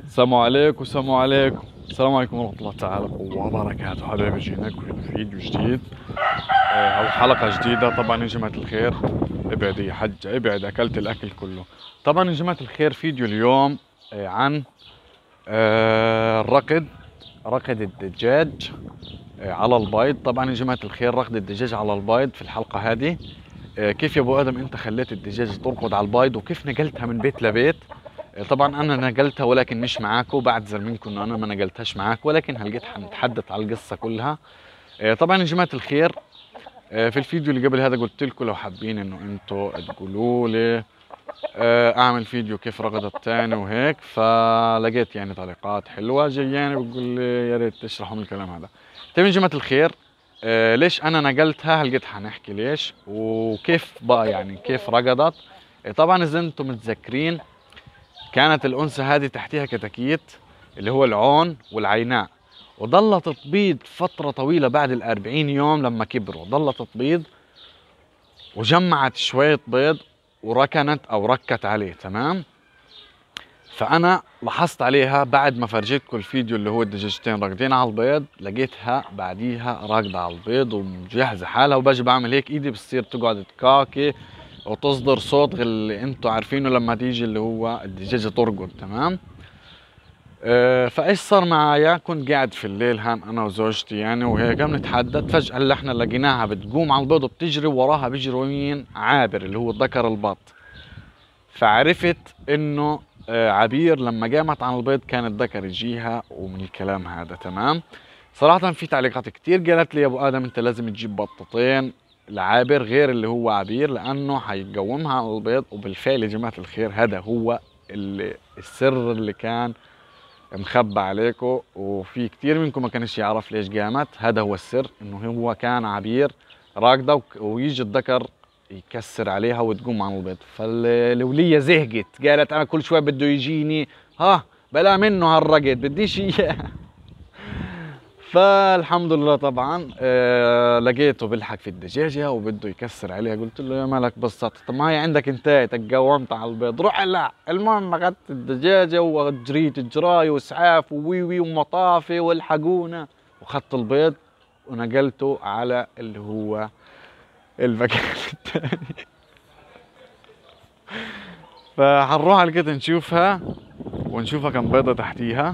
السلام عليكم السلام عليكم السلام عليكم ورحمة الله تعالى وبركاته. حبايبي جيناك فيديو جديد أو حلقة جديدة. طبعا يا جماعة الخير، ابعد يا حج ابعد، أكلت الأكل كله. طبعا يا جماعة الخير فيديو اليوم عن رقد الدجاج على البيض. طبعا يا جماعة الخير، رقد الدجاج على البيض في الحلقة هذه. كيف يا ابو ادم انت خليت الدجاج ترقد على البيض، وكيف نقلتها من بيت لبيت. طبعا انا نقلتها ولكن مش معاكم، بعتذر منكم انه انا ما نقلتهاش معاك، ولكن هلقيت حنتحدث على القصه كلها. طبعا يا جماعه الخير، في الفيديو اللي قبل هذا قلت لكم لو حابين انه انتم تقولوا لي اعمل فيديو كيف رقدت تاني وهيك، فلقيت يعني تعليقات حلوه جاياني بقول لي يا ريت تشرحوا من الكلام هذا. طيب يا جماعه الخير، ليش انا نقلتها، هلقيت حنحكي ليش وكيف بقى، يعني كيف رقدت. طبعا اذا انتم متذكرين، كانت الأنثى هذه تحتها كتاكيت اللي هو العون والعيناء، وظلت تبيض فترة طويلة. بعد ال40 يوم لما كبروا ظلت تبيض، وجمعت شوية بيض وركنت أو ركت عليه. تمام. فأنا لاحظت عليها بعد ما فرجيتكم الفيديو اللي هو الدجاجتين راقدين على البيض، لقيتها بعديها راقدة على البيض ومجهزة حالها، وباجي بعمل هيك ايدي بتصير تقعد تكاكي وتصدر صوت اللي انتوا عارفينه لما تيجي اللي هو الدجاجة ترقد. تمام. فايش صار معايا، كنت قاعد في الليل هان انا وزوجتي يعني وهيك بنتحدث، فجأة اللي احنا لقيناها بتقوم على البيض وبتجري، وراها بيجري مين، عابر اللي هو ذكر البط. فعرفت انه عبير لما قامت عن البيض كانت ذكر يجيها، ومن الكلام هذا. تمام. صراحة في تعليقات كتير قالت لي يا ابو ادم انت لازم تجيب بطتين لعابر غير اللي هو عبير، لانه حيقومها على البيض. وبالفعل يا جماعة الخير، هذا هو السر اللي كان مخبى عليكم، وفي كتير منكم ما كانش يعرف ليش قامت. هذا هو السر، انه هو كان عبير راكده ويجي الذكر يكسر عليها وتقوم عن البيض. فالولية زهقت، قالت انا كل شوي بده يجيني، بلا منه هالرقد بديش اياه. فالحمد لله طبعا لقيته بيلحق في الدجاجة وبده يكسر عليها. قلت له يا مالك بسطت، طب ما هي عندك انت تقومت على البيض، روح. لا، المهم اخذت الدجاجة وجريت جراي واسعاف ووي ومطافي والحقونا، واخذت البيض ونقلته على اللي هو المكان الثاني. فحنروح على كده نشوفها، ونشوفها كم بيضة تحتيها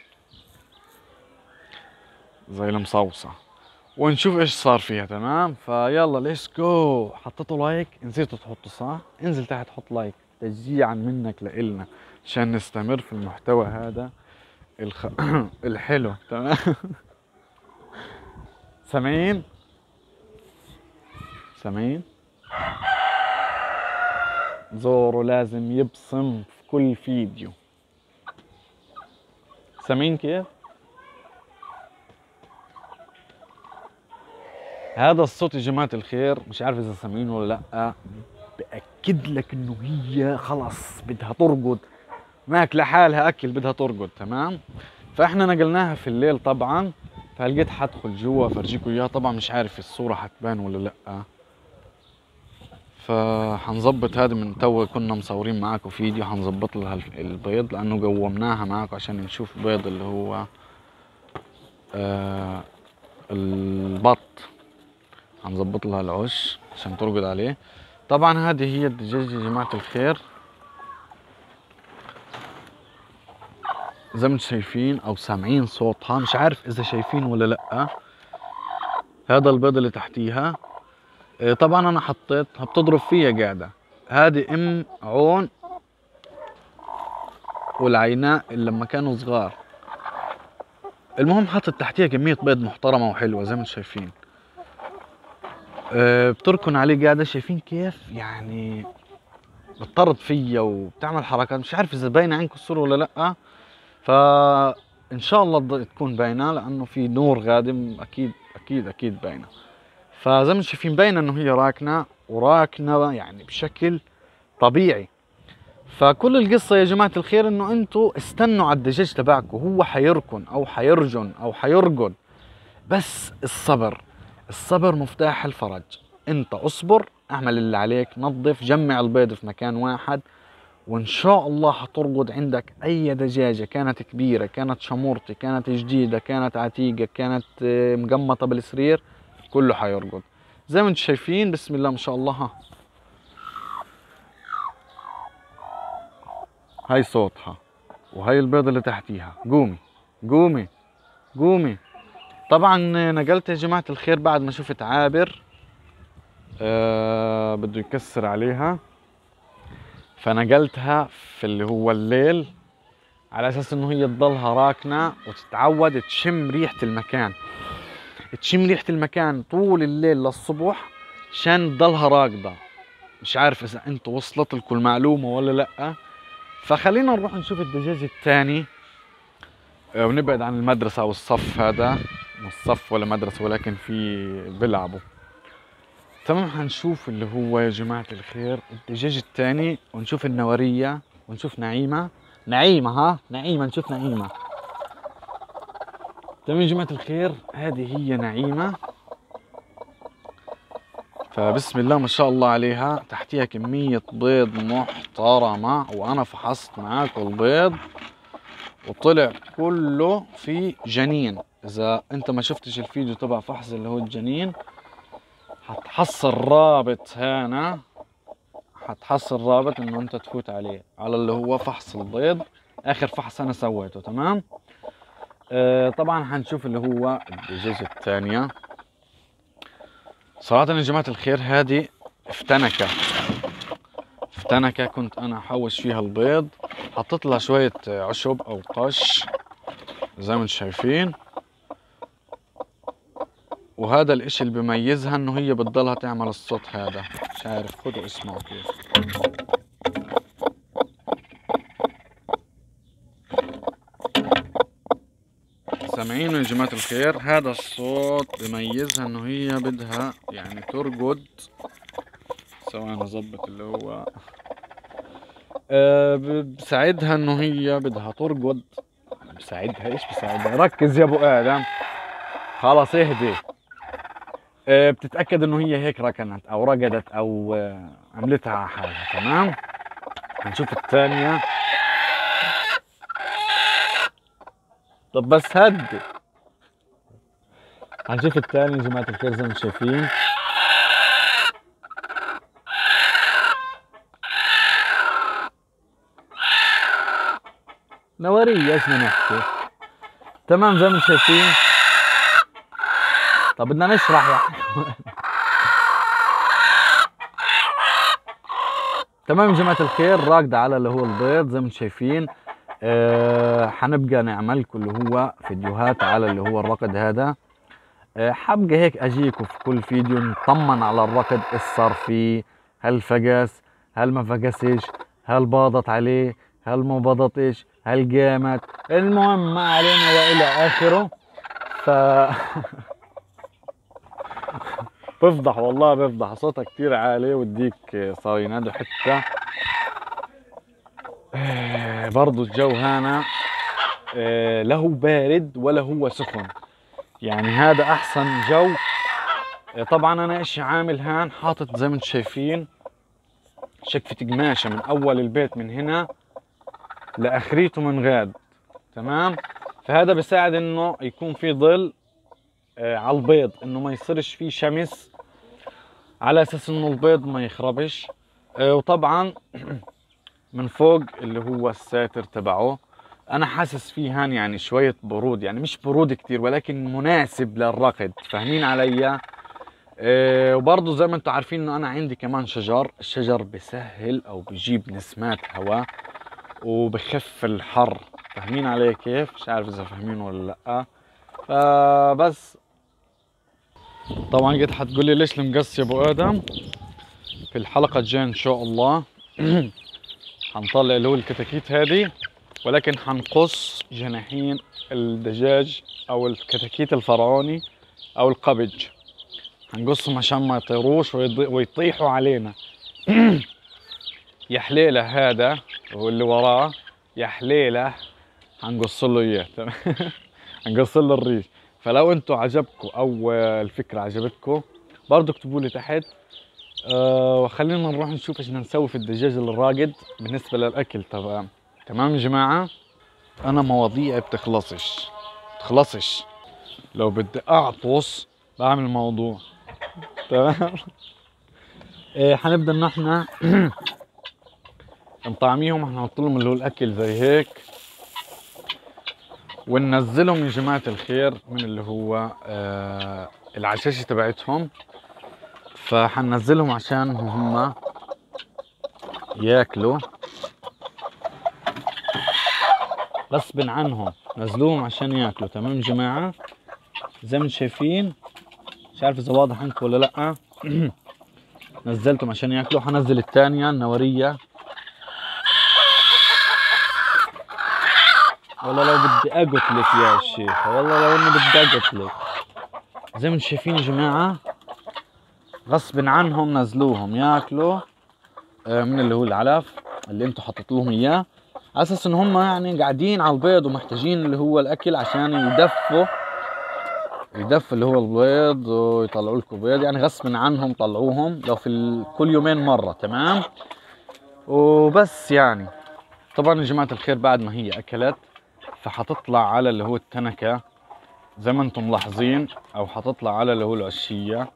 زي المصوصة، ونشوف ايش صار فيها. تمام. فيلا ليتس جو. حطيتوا لايك؟ نسيتوا تحطوا صح؟ انزل تحت حط لايك تشجيعا منك لإلنا عشان نستمر في المحتوى هذا الحلو. تمام. سامعين؟ سامعين؟ زورو لازم يبصم في كل فيديو. سامعين كيف؟ هذا الصوت يا جماعة الخير، مش عارف إذا سامعين ولا لأ، بأكد لك إنه هي خلص بدها ترقد، ماكلة حالها أكل بدها ترقد. تمام. فإحنا نقلناها في الليل طبعا، فلقيت حدخل جوا أفرجيكم إياها. طبعا مش عارف الصورة حتبان ولا لأ، فحنظبط هذا من تو. كنا مصورين معاكم فيديو، حنظبط لها البيض لأنه قومناها معاكم عشان نشوف بيض اللي هو البط. هنظبط لها العش عشان ترقد عليه. طبعا هذه هي الدجاجة يا جماعة الخير، زي ما انتم شايفين او سامعين صوتها، مش عارف اذا شايفين ولا لا. هذا البيض اللي تحتيها. طبعا انا حطيتها بتضرب فيها قاعدة. هذه ام عون والعيناء اللي لما كانوا صغار. المهم حطت تحتيها كمية بيض محترمة وحلوة زي ما انتم شايفين. بتركن عليه قاعدة، شايفين كيف يعني بتطرد فيا وبتعمل حركات. مش عارف اذا باينة عندكم الصورة ولا لا، فان شاء الله تكون باينه لانه في نور غادم، اكيد اكيد اكيد باينه. فزي ما شايفين باينه انه هي راكنه وراكنه يعني بشكل طبيعي. فكل القصه يا جماعه الخير انه انتم استنوا على الدجاج تبعكم، هو حيركن او حيرجن او حيرقد، بس الصبر. الصبر مفتاح الفرج. انت اصبر، اعمل اللي عليك، نظف، جمع البيض في مكان واحد، وان شاء الله حترقد عندك اي دجاجة، كانت كبيرة، كانت شمورتي، كانت جديدة، كانت عتيقة، كانت مقمطة بالسرير، كله حيرقد. زي ما انتم شايفين بسم الله ما شاء الله. ها هاي صوتها، وهاي البيضة اللي تحتيها. قومي قومي قومي. طبعا نقلت يا جماعة الخير بعد ما شفت عابر بده يكسر عليها، فنقلتها في اللي هو الليل على اساس انه هي تضلها راكنة وتتعود تشم ريحة المكان، تشم ريحة المكان طول الليل للصبح عشان تضلها راكدة. مش عارف اذا انتوا وصلت لكم المعلومة ولا لا. فخلينا نروح نشوف الدجاج الثاني ونبعد عن المدرسة او الصف. هذا مش صف ولا مدرسة ولكن في بيلعبوا. تمام، هنشوف اللي هو يا جماعة الخير الدجاج الثاني، ونشوف النورية، ونشوف نعيمة. ها نعيمة، نشوف نعيمة. تمام يا جماعة الخير، هذه هي نعيمة. فبسم الله ما شاء الله عليها، تحتيها كمية بيض محترمة، وأنا فحصت معاكم البيض وطلع كله في جنين. إذا أنت ما شفتش الفيديو تبع فحص اللي هو الجنين، هتحصل رابط هنا، هتحصل رابط إنه أنت تفوت عليه على اللي هو فحص البيض، آخر فحص أنا سويته. تمام. طبعا هنشوف اللي هو الدجاجة الثانية. صراحة يا جماعة الخير هذه افتنكة، كنت انا احوش فيها البيض، حطيت لها شوية عشب او قش زي ما انتم شايفين. وهذا الاشي اللي بيميزها انه هي بتضلها تعمل الصوت هذا، مش عارف، خدوا اسمعوا كيف. سامعينه يا جماعة الخير؟ هذا الصوت بيميزها انه هي بدها يعني ترقد. ثواني اظبط اللي هو بساعدها انه هي بدها ترقد. بساعدها ايش بساعدها؟ ركز يا ابو ادم، خلاص اهدي. بتتاكد انه هي هيك ركنت او رقدت او عملتها على حالها. تمام. هنشوف الثانيه. طب بس هدي. هنشوف الثانيه يا جماعه الخير زي ما انتم شايفين. نوريه ايش بدنا نحكي. تمام زي ما انتم شايفين. طب بدنا نشرح يا تمام يا جماعة الخير، راقدة على اللي هو البيض زي ما انتم شايفين. حنبقى نعمل لكم اللي هو فيديوهات على اللي هو الرقد هذا. حبقى هيك اجيكم في كل فيديو نطمن على الرقد، ايش صار فيه، هل فقس، هل ما فقسش، هل باضت عليه، هل ما باضتش، هل قامت، المهم ما علينا والى اخره. ف بفضح والله، بفضح، صوتها كتير عالي وديك صار ينادوا حتى. برضو الجو هنا لا هو بارد ولا هو سخن، يعني هذا احسن جو. طبعا انا ايش عامل هان، حاطط زي ما انتم شايفين شكفة قماشة من اول البيت من هنا لاخريته من غاد. تمام. فهذا بيساعد انه يكون في ظل على البيض، انه ما يصيرش فيه شمس، على اساس انه البيض ما يخربش. وطبعا من فوق اللي هو الساتر تبعه انا حاسس فيه هان يعني شوية برود، يعني مش برود كتير ولكن مناسب للرقد، فاهمين علي؟ وبرضه زي ما انتم عارفين انه انا عندي كمان شجر، الشجر بسهل او بجيب نسمات هواء وبخف الحر، فاهمين علي كيف؟ مش عارف اذا فاهمين ولا لا. فبس طبعا قد حتقولي ليش المقص يا ابو ادم. في الحلقة الجاية ان شاء الله حنطلع اللي هو الكتاكيت هذه، ولكن حنقص جناحين الدجاج او الكتاكيت الفرعوني او القبج، هنقصهم عشان ما يطيروش ويطيحوا علينا. يا حليله هذا واللي وراه، يا حليله هنقص له اياه. تمام. هنقص له الريش. فلو انتم عجبكم او الفكره عجبتكم برضه اكتبوا لي تحت وخلينا نروح نشوف ايش بدنا نسوي في الدجاج الراقد بالنسبة للأكل. تمام يا جماعة، أنا مواضيعي بتخلصش لو بدي أعطس بعمل موضوع. تمام. حنبدأ إن احنا نطعميهم، حنحط لهم اللي هو الأكل زي هيك، وننزلهم يا جماعة الخير من اللي هو العشاشة تبعتهم. فحننزلهم عشان هم ياكلوا غصب عنهم، نزلوهم عشان ياكلوا. تمام يا جماعة، زي ما شايفين، مش عارف اذا واضح عندكم ولا لا. نزلتهم عشان ياكلوا. حنزل الثانية النورية. والله لو بدي اقتلك يا شيخ، والله لو اني بدي اقتلك. زي ما شايفين يا جماعة، غصب عنهم نزلوهم ياكلوا من اللي هو العلف اللي انتم حطيت لهم اياه، على اساس ان هم يعني قاعدين على البيض ومحتاجين اللي هو الاكل عشان يدفوا اللي هو البيض ويطلعوا لكم بيض. يعني غصب عنهم طلعوهم لو في كل يومين مرة. تمام. وبس يعني طبعا يا جماعة الخير بعد ما هي اكلت فحتطلع على اللي هو التنكة زي ما انتم ملاحظين، او حتطلع على اللي هو العشية.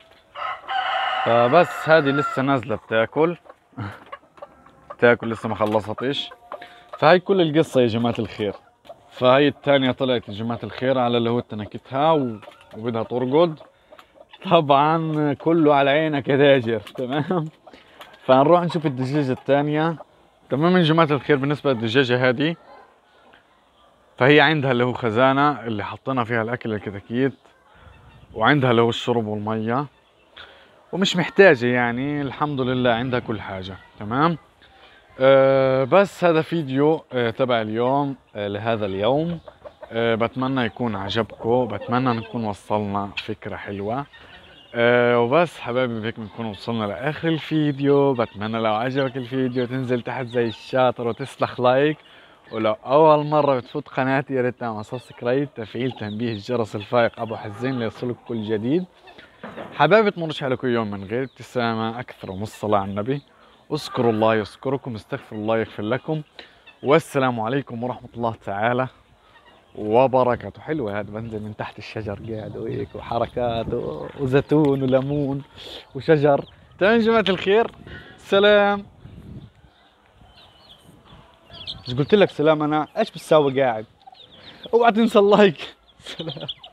فبس هذه لسه نازلة بتاكل لسه ما خلصتش. فهي كل القصة يا جماعة الخير. فهي الثانية طلعت يا جماعة الخير على اللي هو تنكتها وبدها ترقد. طبعا كله على عينك يا داجر. تمام. فنروح نشوف الدجاجة الثانية. تمام يا جماعة الخير، بالنسبة للدجاجة هذه فهي عندها اللي هو خزانة اللي حطينا فيها الأكل الكتاكيت، وعندها اللي هو الشرب والمية، ومش محتاجة يعني الحمد لله عندها كل حاجة. تمام. بس هذا فيديو تبع اليوم لهذا اليوم. بتمنى يكون عجبكم، بتمنى نكون وصلنا فكرة حلوة. وبس حبايبي، بهيك بنكون وصلنا لآخر الفيديو. بتمنى لو عجبك الفيديو تنزل تحت زي الشاطر وتسلخ لايك، ولو أول مرة بتفوت قناتي يا ريت تعمل سبسكرايب، تفعيل تنبيه الجرس الفائق أبو حزين ليصلك كل جديد. حبايبي تمرش عليكم يوم من غير ابتسامة أكثر من الصلاة على النبي. اذكروا الله يذكركم، استغفروا الله يغفر لكم، والسلام عليكم ورحمة الله تعالى وبركاته. حلوة هذا، بنزل من تحت الشجر قاعد وهيك وحركات وزيتون وليمون وشجر. تمام يا جماعة الخير، سلام. مش قلت لك سلام؟ انا ايش بتساوي قاعد؟ اوعى تنسى اللايك. سلام.